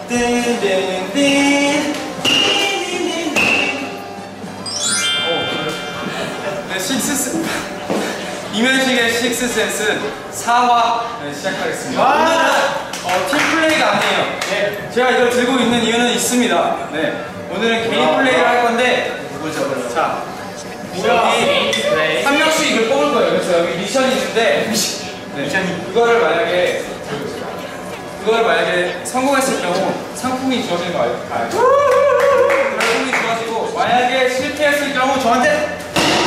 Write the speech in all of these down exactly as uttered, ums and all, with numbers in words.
띵띵띵. 네, 식스 이면식의 식스센스 사 화 네, 시작하겠습니다. 오늘은 어, 팀플레이가 아니에요. 네, 제가 이걸 들고 있는 이유는 있습니다. 네, 오늘은 개인 플레이를 할 건데 누구죠? 자, 여기 한 명씩 이걸 뽑을 거예요. 그래서 여기 미션이 있는데 네, 미션이 이거를 만약에 이걸 만약에 성공했을 경우 상품이 주어지는 거 알죠? 상품이 주어지고 만약에 실패했을 경우 저한테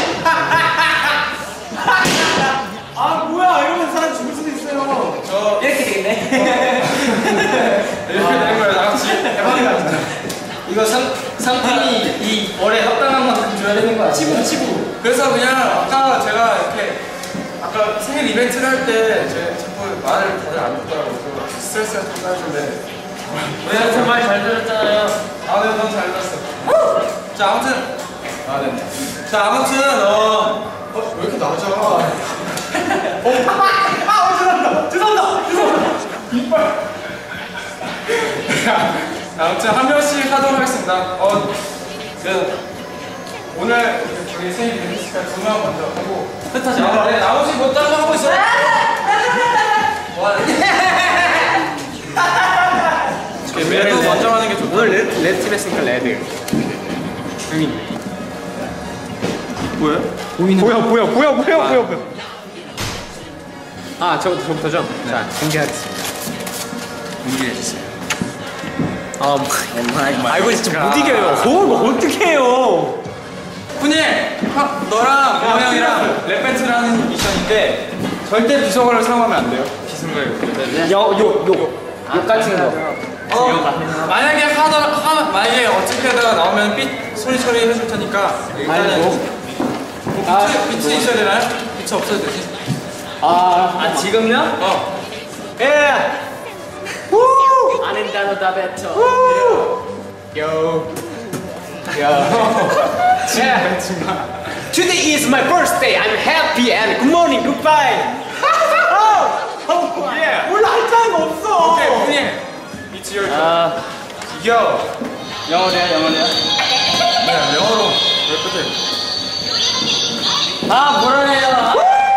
아 뭐야 이러면 사람 죽을 수도 있어요. 저 이렇게 되겠네. 이렇게 되는 거예요. 나같이 대박이다 진짜. 이거 상, 상품이 이 월에 합당한 만큼 줘야 되는 거야. 치부 치부. 그래서 그냥 아까 제가 이렇게 아까 생일 이벤트를 할 때 제 자꾸 말을 다들 안 듣더라고요. 스트레스가 좀 쌓였는데 왜 정말 잘 들었잖아요. 아, 네, 너무 잘 들었어. 자, 아무튼 아, 네. 자, 아무튼 어, 어, 왜 이렇게 낮아? 어, 아 죄송합니다. 죄송합니다. 죄송합니다. 이빨. 아무튼 한 명씩 하도록 하겠습니다. 어, 그 오늘 저희 생일 이벤트니까 두 명 먼저 하고 흩어져. 아, 네, 나머지 뭐 다른 거 하고 있어요? 레드 먼저 하는 게 좋다. 오늘 레드, 레드 팀 했으니까 레드. 형님. 뭐예요? 보이는 보여 보여 보여 보여 보여 보여. 아 저부터 저부터죠? 네. 자 공개하겠습니다. 공개해주세요. 아 뭐, 알고 진짜 못 이겨요. 그걸 어떻게 해요? 훈이, 너랑 모 형이랑 랩 배틀을 하는 미션인데 절대 비속어를 사용하면 안 돼요. 비속어를. 욕욕욕 욕 같은 거. 어, 만약에 하더라, 하, 만약에 어떻게 하다가 나오면 삐 소리 처리 해줄 테니까 일단은 아, 비트, 비트 있어야 되나요? 비트 없어도 되지? 아, 아 지금요? 어. 예. 우! 아는 단어 다 뱉어. 요. 요. 야. Today is my birthday. I'm happy and good morning, goodbye. 어, 예. 몰라 할 줄 없어. 오케이, 훈이. It's your turn. 아, Yo. 영어냐, 영어냐? 네, 영어로 랩 배틀. 아, 뭐라 해요?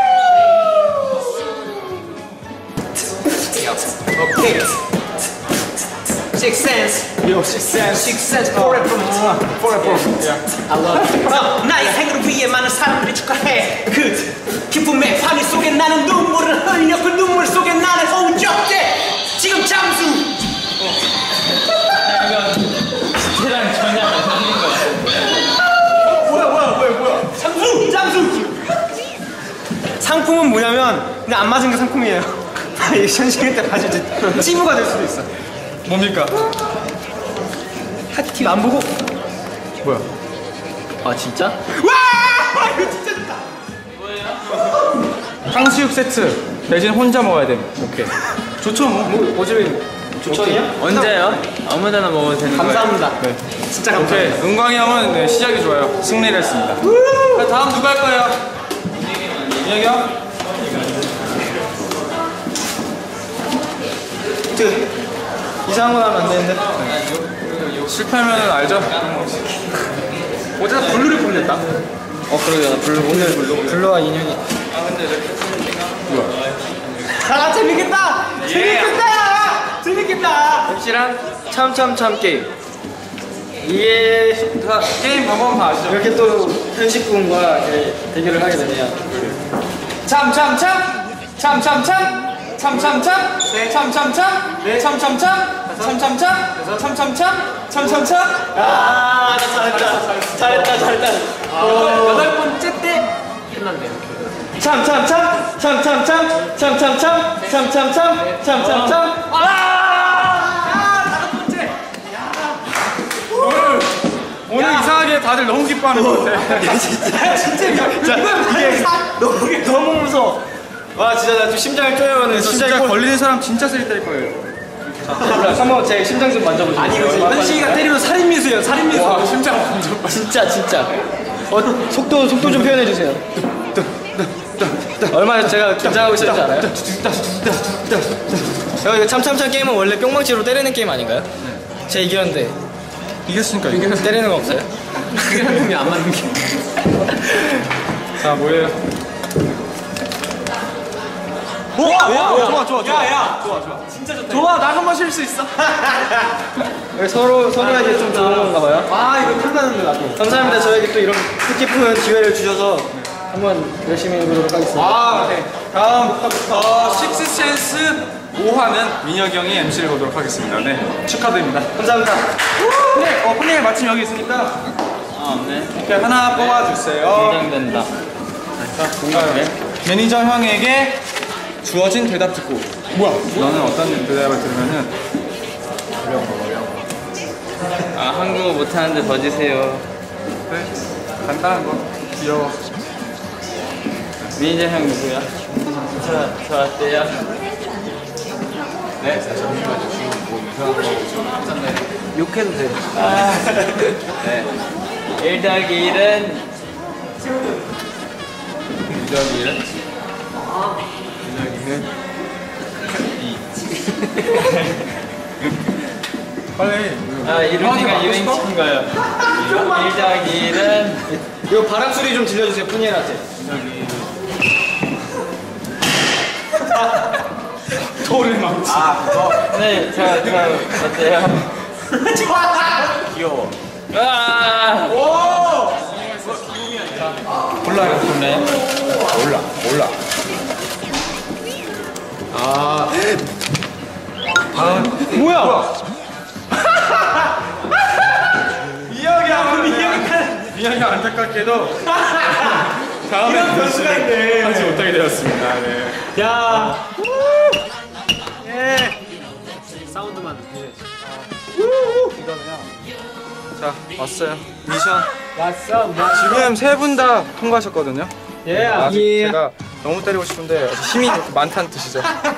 오케이. Six sense. Yo, six sense. Six sense forever. Forever. I love you. 어, 나의 생일을 위해 많은 사람들이 축하해. 그 기쁨의 환희 속에 나는 눈물을 흘려 그 눈물 속에 나는 오적대. 지금 잠수. 세랑 전혀 안 사는 거야. 뭐야 뭐야 뭐야 뭐야. 잠수. 잠수. 상품은 뭐냐면 그냥 안 맞은 게 상품이에요. 현실일 때 맞을 때 찌부가 될 수도 있어. 뭡니까? 하트 안 보고. 뭐야? 아 진짜? 와 이거 진짜 좋다. 탕수육 세트 대신 혼자 먹어야 돼. 오케이. 좋죠 뭐. 뭐 어차피 추천이야? 언제요? 아무데나 먹어도 되는 거예요? 감사합니다. 네. 진짜 오케이. 감사합니다. 은광이 형은 네, 시작이 좋아요. 승리를 했습니다. 자, 다음 누가 할 거예요? 민혁이 형? 그 이상한 거 하면 안 되는데. 실패하면 알죠? 어제가 블루를 보냈다. 어 그러게요. 블루 오늘 블루. 블루와 인형이. 아 재밌겠다. 재밌겠다. 재밌겠다. 혹시랑 참참참 게임. 이게 자, 게임 방법은 다 아시죠? 이렇게 또 현식군과 대결을 하게 되네요. 참참참! 참참참! 참참참! 네, 참참참! 네, 참참참! 참참참! 참참참! 참참참! 아, 잘했다. 잘했다. 잘했다. 여덟 번째 때 끝난대요. 참참참 참참참 참참참 참참참 참참참. 아, 다섯 번째. 오늘, 오늘 이상하게 다들 너무 기뻐하는 것 같아. 진짜 진짜 이거 이게 너무 너무 무서워. 와 진짜 나 좀 심장이 쪼여가는 진짜 걸리는 사람 진짜 세게 때릴 거예요. 한번 제 심장 좀 만져보세요. 아니 이거 현식이가 때리면 살인 미수예요. 살인 미수. 와, 심장 완전 진짜 진짜. 어, 속도 속도 좀 표현해 주세요. 얼마나 제가 긴장하고 있었는지 알아요? 형 이거 참참참 게임은 원래 뿅망치로 때리는 게임 아닌가요? 제가 이겼는데 이겼으니까 이겼 때리는 거 없어요? 그게 상품이 안 맞는 게. 자, 뭐예요? 오! 야, 좋아, 좋아, 좋아. 야, 야. 좋아, 좋아. 진짜 좋다. 좋아, 나 한 번 쉴 수 있어. 서로 서로에게 좀 좋은 건가 봐요. 아, 이거 탐나는데 나도. 감사합니다. 저에게 또 이런 뜻깊은 기회를 주셔서 한번 열심히 해보도록 하겠습니다. 아, 네. 다음 어, 식스센스 오 화는 민혁이 형이 엠시를 보도록 하겠습니다. 네, 축하드립니다. 감사합니다. 네, 어, 폰이 마침 여기 있으니까 아, 네. 이렇게 하나 뽑아주세요. 긴장된다. 자, 뭔가요? 매니저 형에게 주어진 대답 듣고 뭐야? 너는 어떤 대답을 들으면은 아, 한국어 못하는데 더 주세요. 그래, 간단한 거 귀여워. 매니저 형 누구야? 저, 저 어때요? 네, 욕해도 돼. 아, 네. 일 더하기 일은 유저기 일 유저기는 이 빨리. 아, 이루니가 유행시킨 거예요. 일 더하기 일은 이거 바람 소리 좀 들려주세요, 푸니엘한테. 돌을 망치. 네, 저, 저 어때요? 귀여워. 아! 몰라요, 몰라요? 몰라, 몰라. 아, 다음 뭐야? 미역이 안 미역이 안타깝게도 다음에 이런 변수가 있네. 하지 못하게 되었습니다. 네. 야. 예. 사운드만. 자, 왔어요. 미션. 왔어. 지금 세 분 다 통과하셨거든요. 예. 아직 예. 제가 너무 때리고 싶은데 아직 힘이 많다는 뜻이죠.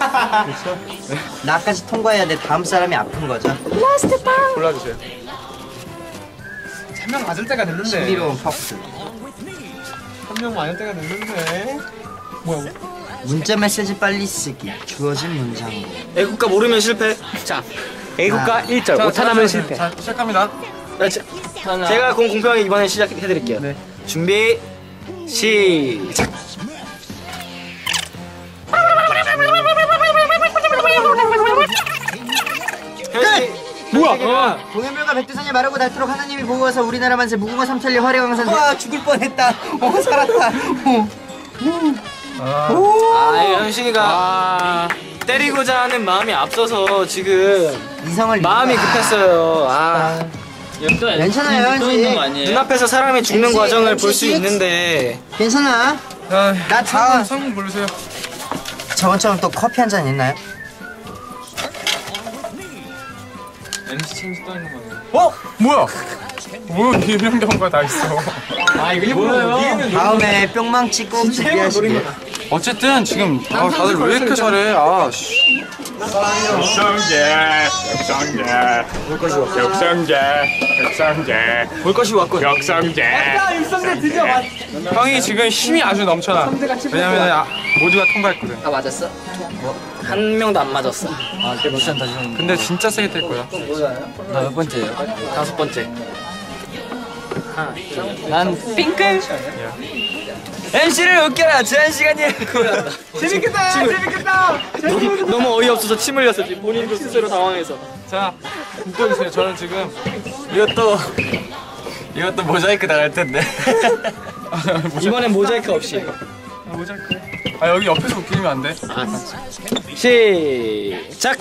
나까지 통과해야 돼. 다음 사람이 아픈 거죠. 골라주세요. 한 명 맞을 때가 됐는데. 신비로운 퍽스. 한 명 맞을 때가 됐는데. 뭐야? 문자 메시지 빨리 쓰기. 주어진 문장으로. 애국가 모르면 실패. 자, 애국가 일 절 자, 못하면 자, 실패. 자, 시작합니다. 자, 제- 제가 공 공평하게 이번에 시작해드릴게요. 네. 준비 시작. 현씨 뭐야? 동해물과 백두산이 마르고 닳도록 하나님이 보호하사 우리나라 만세 무궁화 삼천리 화려강산. 와 죽을 뻔했다. 어 살았다. 어. 아, 현식이가 때리고자 하는 마음이 앞서서 지금 이성을 마음이 잃었다. 급했어요. 아, 괜찮아요, 현식. 눈앞에서 사람이 죽는 엠씨, 과정을 볼 엠씨 수 있는데 괜찮아. 자, 나 다음 지금 성공 고르세요. 저번처럼 또 커피 한 잔 있나요? 엠씨 체인지 떠 있는 거네. 어? 뭐야? 뭐 유명 경우가 다 있어. 아, 이거 일부러요. 다음에 뿅망치 꼭 준비하시게. 어쨌든 지금 아, 다들 왜 이렇게 잘해? 아, 씨. 역성제, 역성제, 역성제, 역성제, 볼 것이 왔군. 역성제. 육성대 드디어 왔. 형이 지금 힘이 아주 넘쳐나. 왜냐면 아, 모두가 통과했거든. 아, 맞았어? 한 명도 안 맞았어. 아, 꽤 미션 다시 하는 근데 진짜 세게 뗄 거야. 나몇 번째예요? 다섯 번째. 난 핑크. 엠씨를 웃겨라. 제한 시간이야. 재밌겠다. 재밌겠다. 너무, 너무 어이없어서 침 흘렸어. 지금 본인도 스스로 당황해서. 자, 웃겨주세요. 저는 지금 이것도 이것도 모자이크 나갈 텐데. 이번엔 모자이크 없이. 모자이크. 아, 여기 옆에서 웃기면 안 돼. 시작.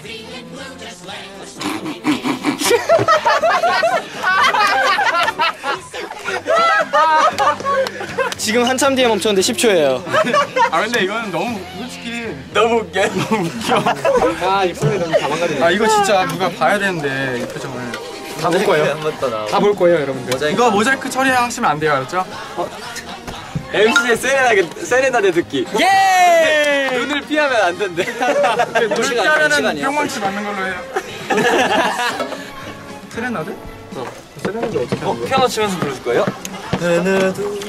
지금 한참 뒤에 멈췄는데 십 초예요. 아, 근데 이거는 너무 솔직히 너무 웃겨. 너무 웃겨. 아, 입술이 너무 다 망가지네. 아, 이거 진짜 누가 봐야 되는데 이 표정을. 다 볼 거예요. 한번 더 나와. 다 볼 거예요, 여러분들. 이거 모자이크 처리하시면 안 돼요, 알았죠? 엠씨의 세레나게 세레나데 듣기. 예! 눈을 피하면 안 된대. 물기 하면은 뿅망치 맞는 걸로 해요. 세레나드? 어, 피아노 치면서 부르실 거예요?